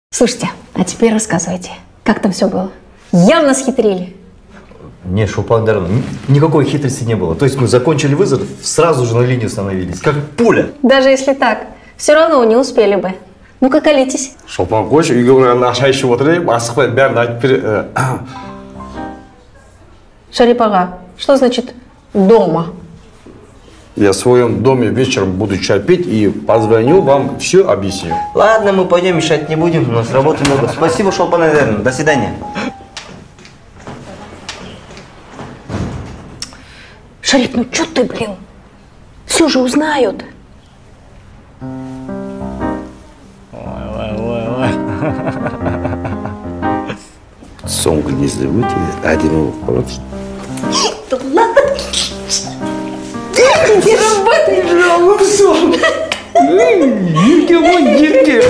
Слушайте, а теперь рассказывайте, как там все было? Явно схитрили. Не, Шолпан Даровна, никакой хитрости не было. То есть мы закончили вызов, сразу же на линию становились, как пуля. Даже если так, все равно не успели бы. Ну-ка, колитесь. Шолпан қойшы, үйге барған аша ішіп отырайық, асықпай бәрін айтып бер. Шарип ага, что значит дома? Я в своем доме вечером буду чай пить и позвоню вам, все объясню. Ладно, мы пойдем, мешать не будем, у нас работы много. Спасибо, Шолпан Даровна, до свидания. Шарип, ну что ты, блин? Все же узнают. Соңғы кезде өте әдемі болып қалады. Да ладно. Не работай же, ну все.